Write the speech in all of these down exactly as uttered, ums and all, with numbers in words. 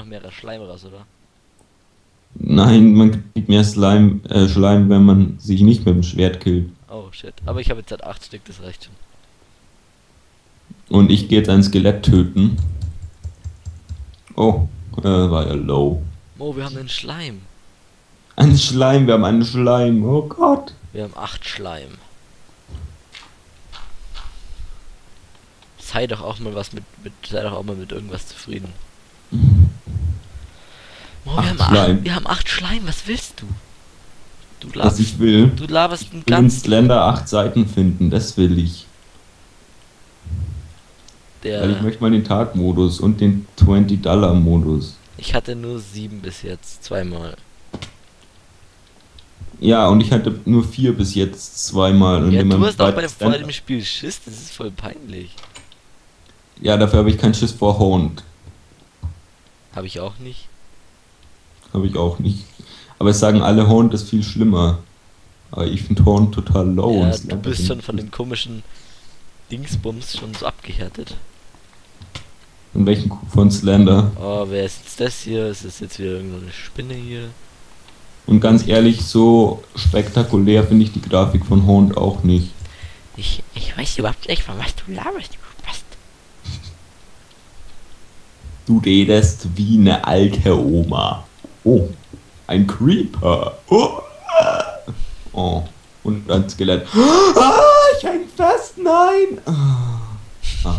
noch mehr Schleim raus, oder? Nein, man kriegt mehr Slime, äh, Schleim, wenn man sich nicht mit dem Schwert killt. Oh shit. Aber ich habe jetzt halt acht Stück, das reicht schon. Und ich gehe jetzt ein Skelett töten. Oh, äh, war ja low. Oh, wir haben einen Schleim. Ein Schleim, wir haben einen Schleim. Oh Gott. Wir haben acht Schleim. Sei doch auch mal was mit, mit sei doch auch mal mit irgendwas zufrieden. Oh, wir, haben acht, wir haben acht Schleim, was willst du? Du laberst, was ich will. Du laberst ich einen will ganz... in Slender acht Seiten finden, das will ich. Der, Weil ich möchte mal den Tagmodus und den zwanzig Dollar Modus. Ich hatte nur sieben bis jetzt, zweimal. Ja, und ich hatte nur vier bis jetzt zweimal. Und ja, du hast auch bei dem, Slender vor dem Spiel Schiss, das ist voll peinlich. Ja, dafür habe ich keinen Schiss vor Hound. Habe ich auch nicht. Habe ich auch nicht. Aber es sagen alle, Hound ist viel schlimmer. Aber ich finde Hound total low. Ja, und du bist schon von dem komischen Dingsbums schon so abgehärtet. In welchen Kuh von Slender? Oh, wer ist jetzt das hier? Ist das jetzt wieder irgendeine Spinne hier? Und ganz ehrlich, so spektakulär finde ich die Grafik von Hound auch nicht. Ich, ich weiß überhaupt nicht, von was du laberst, du Bast. Du redest wie eine alte Oma. Oh, ein Creeper. Oh, oh. Und ein Skelett. Ah, ich häng fest, nein. Ah.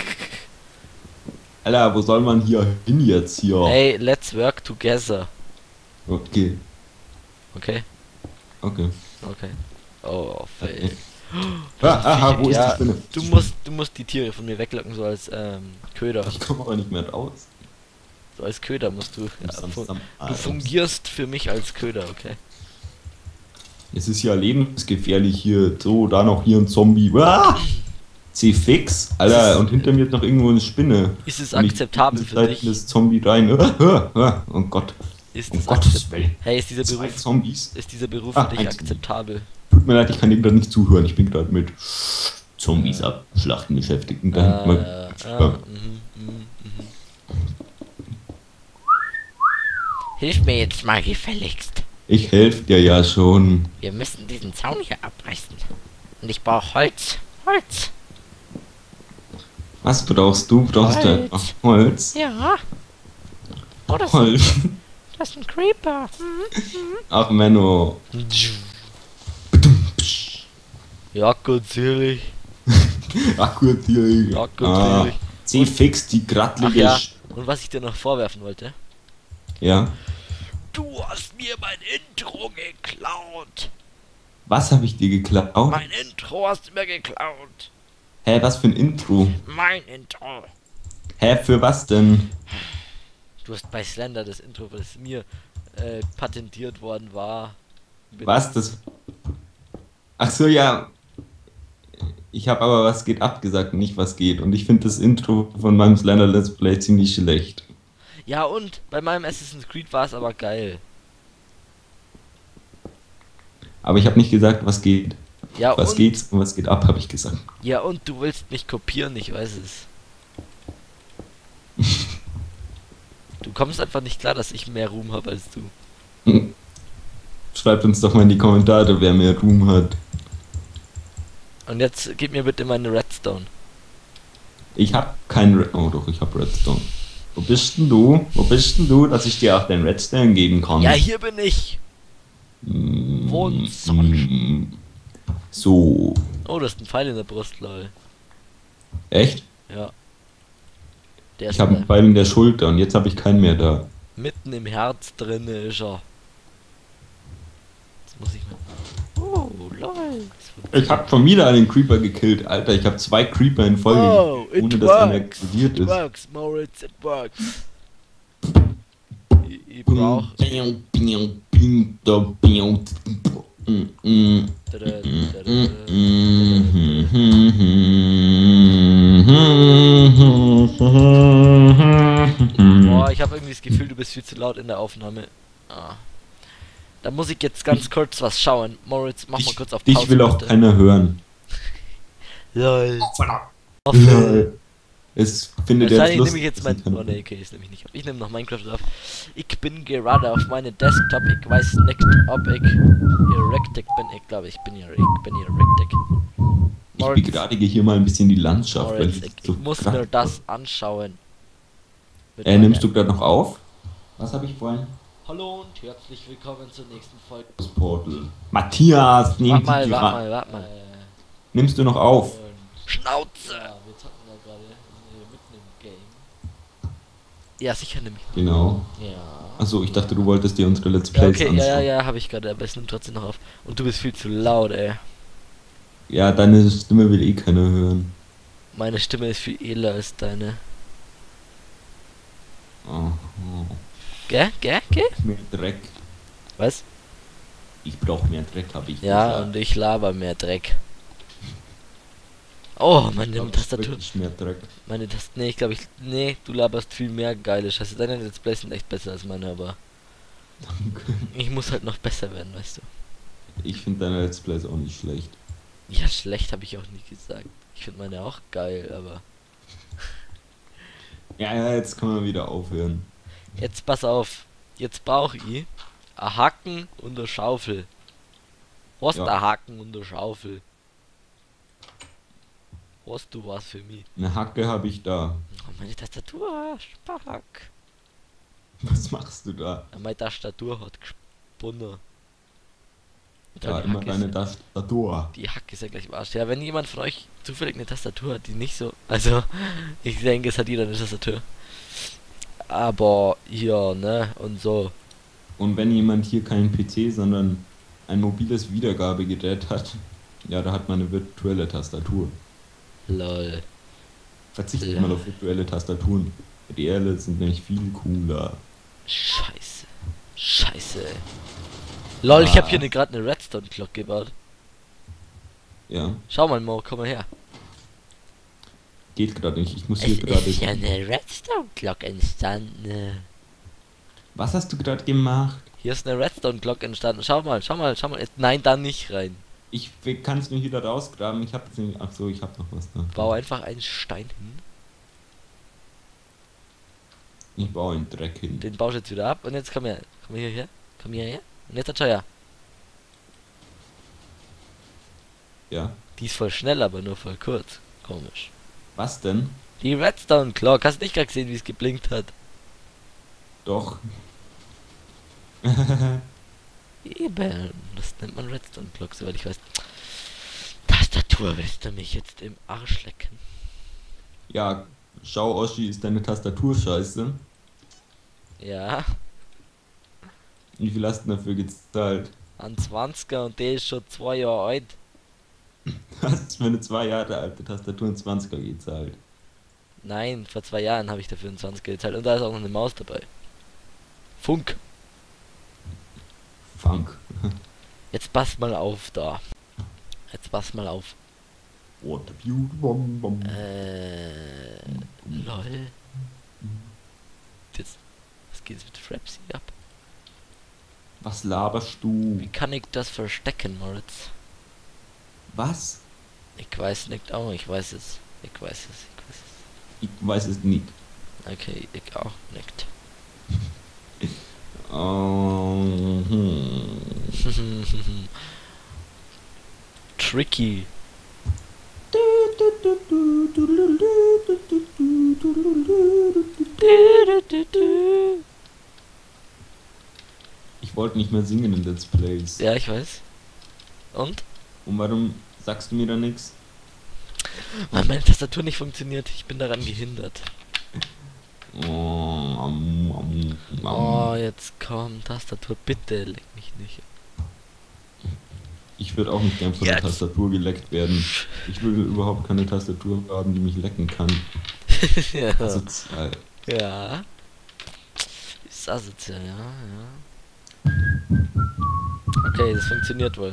Alter, wo soll man hier hin jetzt hier? Hey, let's work together. Okay. Okay. Okay. Okay. Oh, fail. Okay. Ah, aha, wo ist ja, die Spinne? Du musst, du musst die Tiere von mir weglocken, so als ähm, Köder. Ich komme aber nicht mehr raus. So als Köder musst du. Ja, Sam, fu Sam, du fungierst für mich als Köder, okay? Es ist ja lebensgefährlich hier. So, da noch hier ein Zombie. Ah! C-Fix, Alter, und hinter mir ist noch irgendwo eine Spinne. Ist es akzeptabel für dich? Das Zombie rein. Oh Gott. Ist um es Gottes Willen. Hey, ist dieser Zwei Beruf Zombies. ist dieser Beruf Ah, für dich akzeptabel? Tut mir leid, ich kann dem gerade nicht zuhören. Ich bin gerade mit Zombies abschlachten beschäftigt. Und dann Ah, mal, ah, ja. mhm, mhm, mhm. Hilf mir jetzt mal gefälligst. Ich helfe dir ja schon. Wir müssen diesen Zaun hier abreißen. Und ich brauche Holz. Holz. Was brauchst du? Brauchst du Holz. einfach Holz? Ja. Oh, das, Holz. das ist ein Creeper. Mhm, mhm. Ach, Menno. Ja, ganz ehrlich. Ach gut, hier. Ja, ganz Ah, ehrlich. C-Fix, die Ach grattlige. ja, Sch- und was ich dir noch vorwerfen wollte. ja. Du hast mir mein Intro geklaut. Was habe ich dir geklaut? Mein Intro hast du mir geklaut. Hä, was für ein Intro? Mein Intro. Hä, für was denn? Du hast bei Slender das Intro, das mir äh, patentiert worden war. Was? Das. Ach so, ja. Ich habe aber was geht abgesagt, nicht was geht. Und ich finde das Intro von meinem Slender Let's Play ziemlich schlecht. Ja, und bei meinem Assassin's Creed war es aber geil. Aber ich habe nicht gesagt, was geht. Ja, was und, geht und was geht ab, habe ich gesagt. Ja, und du willst mich kopieren, ich weiß es. Du kommst einfach nicht klar, dass ich mehr Ruhm habe als du. Schreibt uns doch mal in die Kommentare, wer mehr Ruhm hat. Und jetzt gib mir bitte meine Redstone. Ich habe keinen Red... Oh doch, ich habe Redstone. Wo bist denn du? Wo bist denn du, dass ich dir auch den Redstone geben kann? Ja, hier bin ich. Mm, Wo mm, so. Oh, das ist ein Pfeil in der Brust, lol. Echt? Ja. Der ist Ich habe einen Pfeil in der Schulter und jetzt habe ich keinen mehr da. mitten im Herz drin ist er. Jetzt muss ich mal... Oh, lol. Ich habe schon wieder einen Creeper gekillt, Alter. Ich habe zwei Creeper in Folge Oh, gekillt, ohne it dass einer works. explodiert It ist. works, Moritz, it works. Ich, ich brauch... Boah, ich habe irgendwie das Gefühl, du bist viel zu laut in der Aufnahme. Ah. Da muss ich jetzt ganz kurz was schauen. Moritz, mach mal kurz auf Pause. Ich will auch bitte. keiner hören. Lol. Lol. Es findet jetzt Wahrscheinlich Lust. nehme ich jetzt mein... Oh ne, okay, das nehme ich nicht auf. Ich nehme noch Minecraft auf. Ich bin gerade auf meinem Desktop. Ich weiß nicht, ob ich hier richtig bin. Ich glaube, ich bin hier, ich bin hier richtig. Ich begradige hier mal ein bisschen die Landschaft, weil Moritz, ich ich, so ich muss grad- mir das anschauen. Mit Äh, nimmst meiner- du gerade noch auf? Was habe ich vorhin? Hallo und herzlich willkommen zur nächsten Folge. Das Portal. Matthias, nimm Warte die mal, Gra- warte mal, warte mal. Nimmst du noch auf? Schnauze! Ja, wir zocken da gerade mitten im Game. Ja, sicher nämlich. Genau. Ja. Achso, ich dachte, du wolltest dir unsere Let's Ja, Plays okay, anschauen. ja, ja, ja, habe ich gerade, aber es nimmt trotzdem noch auf. Und du bist viel zu laut, ey. Ja, deine Stimme will eh keiner hören. Meine Stimme ist viel edler als deine. Oh, oh. Gell, gell, gell? Mehr Dreck. Was? Ich brauche mehr Dreck, habe ich Ja, gesagt. und ich laber mehr Dreck. Oh, meine Ich glaub, Tastatur. wirklich mehr Dreck. Meine Tastatur. Nee, ich glaube, ich. Nee, du laberst viel mehr geile Scheiße. Deine Let's Plays sind echt besser als meine, aber. Danke. Ich muss halt noch besser werden, weißt du. Ich finde deine Let's Plays auch nicht schlecht. Ja, schlecht habe ich auch nie gesagt. Ich finde meine auch geil, aber. Ja, ja, jetzt kann man wieder aufhören. Jetzt pass auf. Jetzt brauche ich ein Hacken und eine Schaufel. Hast Ja. ein Hacken und eine Schaufel? Hast du was für mich? Eine Hacke habe ich da. Oh, meine Tastatur, Spack. Was machst du da? Ja, meine Tastatur hat gesponnen. Ja, die immer Hacke deine ist, Tastatur. die Hacke ist ja gleich im Arsch. Ja, wenn jemand von euch zufällig eine Tastatur hat, die nicht so... Also, ich denke, es hat jeder eine Tastatur. Aber hier, ne, und so. Und wenn jemand hier keinen P C, sondern ein mobiles Wiedergabegerät hat, ja, da hat man eine virtuelle Tastatur. Lol. Verzichtet Ja. mal auf virtuelle Tastaturen. Reelle sind nämlich viel cooler. Scheiße. Scheiße, ey. Lol, ich habe Ah. hier ne, gerade eine Redstone-Glock gebaut. Ja, Schau mal, Mo, komm mal her. geht gerade nicht. Ich muss Es hier gerade. ist ja eine Redstone-Glock entstanden. Was hast du gerade gemacht? Hier ist eine Redstone-Glock entstanden. Schau mal, schau mal, schau mal. Nein, da nicht rein. Ich kann es mir wieder rausgraben. Ich habe jetzt nämlich. Ach so, ich habe noch was da. Bau einfach einen Stein hin. Ich baue einen Dreck hin. Den baust du jetzt wieder ab. Und jetzt komm her. Komm hier her. Komm hier her. Und jetzt schau her. Ja. Die ist voll schnell, aber nur voll kurz. Komisch. Was denn? Die Redstone Clock. Hast du nicht gerade gesehen, wie es geblinkt hat? Doch. Eben. Das nennt man Redstone Clock, soweit ich weiß. Tastatur, willst du mich jetzt im Arsch lecken? Ja, schau, Oschi, ist deine Tastatur scheiße. Ja. Wie viel hast du dafür gezahlt? Ein zwanziger und der ist schon zwei Jahre alt. Du hast für eine zwei Jahre alte Tastatur einen zwanziger gezahlt. Nein, vor zwei Jahren habe ich dafür einen zwanziger gezahlt. Und da ist auch noch eine Maus dabei. Funk. Funk. Jetzt pass mal auf da. Jetzt pass mal auf. What a beauty bom bom. Äh. Lol. Jetzt. Was geht jetzt mit Frapsy ab? Was laberst du? Wie kann ich das verstecken, Moritz? Was? Ich weiß nicht. Oh, ich weiß es. Ich weiß es. Ich weiß Ich weiß es nicht. es. Okay, ich auch nicht. Oh, hm. Tricky. Ich wollte nicht mehr singen in Let's Plays. Ja, ich weiß. Und? Und warum sagst du mir da nichts? Weil meine Tastatur nicht funktioniert. Ich bin daran gehindert. Oh, am, am, am. Oh, jetzt komm, Tastatur, bitte leck mich nicht. Ich würde auch nicht gern von der Jetzt. Tastatur geleckt werden. Ich will überhaupt keine Tastatur haben, die mich lecken kann. Ja. Asozial. Ja. Ist asozial, ja, ja. Okay, das funktioniert wohl.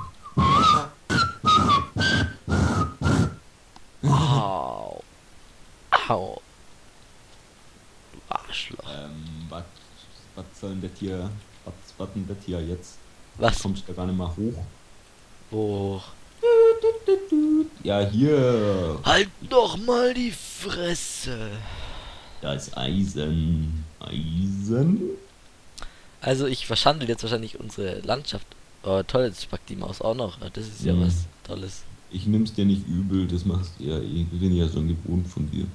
Au. Au. Du Arschloch. Ähm, was, was soll denn das hier, was, was denn das hier jetzt? Was? Kommst du da gar nicht mal hoch? Wo? Ja, hier. Halt doch mal die Fresse. Das Eisen. Eisen? Also ich verschandel jetzt wahrscheinlich unsere Landschaft. Oh toll, jetzt packt die Maus auch noch. Das ist ja Mhm. was Tolles. Ich nimm's dir nicht übel, das machst du ja eh. Wir sind ja schon gewohnt von dir.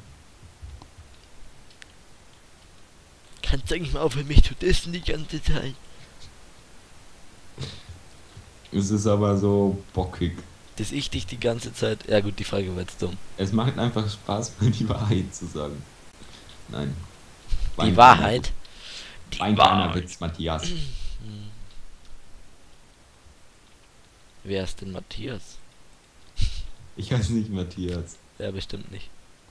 Kannst du eigentlich mal aufhören, mich zu dissen die ganze Zeit? Es ist aber so bockig. Diss ich dich die ganze Zeit? Ja gut, die Frage war jetzt dumm. Es macht einfach Spaß, mal die Wahrheit zu sagen. Nein. War Die ein Wahrheit? Die Kleiner, war ein kleiner Wahrheit. Witz, Matthias. Hm. Wer ist denn Matthias? Ich heiße nicht Matthias. Ja, bestimmt nicht.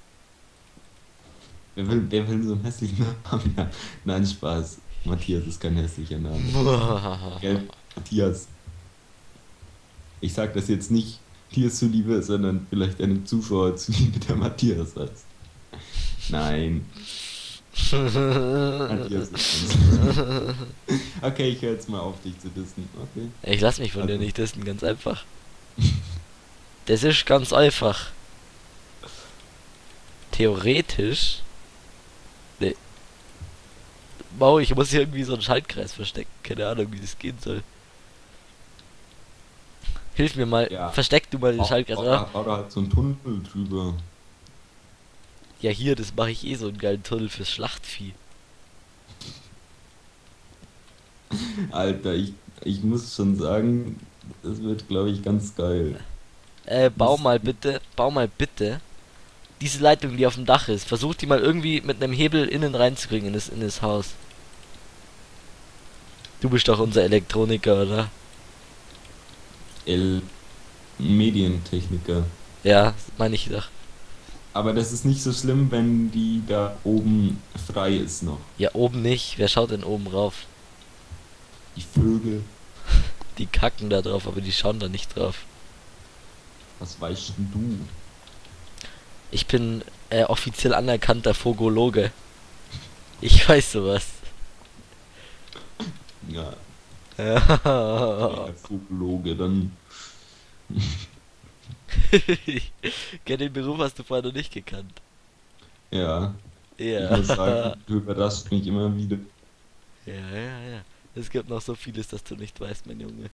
Wer will, wer will so einen hässlichen Namen? Ja. Nein, Spaß. Matthias ist kein hässlicher Name. Gell? Matthias. Ich sag das jetzt nicht dir zuliebe, sondern vielleicht einem Zuschauer zuliebe, der Matthias heißt. Nein. Matthias ist ganz Okay, ich höre jetzt mal auf, dich zu dissen. Okay. Ich lass mich von Also. dir nicht dissen, ganz einfach. Das ist ganz einfach. Theoretisch. Nee. Wow, ich muss hier irgendwie so einen Schaltkreis verstecken. Keine Ahnung, wie das gehen soll. Hilf mir mal. Ja. Versteck du mal den Schaltkreis, oder? Oder, oder halt so ein Tunnel drüber. Ja, hier, das mache ich eh so einen geilen Tunnel fürs Schlachtvieh. Alter, ich, ich muss schon sagen, das wird, glaube ich, ganz geil. Äh, bau Das- mal bitte, bau mal bitte diese Leitung, die auf dem Dach ist. Versuch die mal irgendwie mit einem Hebel innen reinzukriegen in das, in das Haus. Du bist doch unser Elektroniker, oder? El Medientechniker. Ja, meine ich doch. Aber das ist nicht so schlimm, wenn die da oben frei ist noch. Ja, oben nicht. Wer schaut denn oben rauf? Die Vögel. Die kacken da drauf, aber die schauen da nicht drauf. Was weißt denn du? Ich bin äh, offiziell anerkannter Vogologe. Ich weiß sowas. Ja, Ja. der Vogologe, dann. Gell, den Beruf hast du vorher noch nicht gekannt. Ja, Ja. ich muss sagen, du überraschst mich immer wieder. Ja, ja, ja. Es gibt noch so vieles, das du nicht weißt, mein Junge.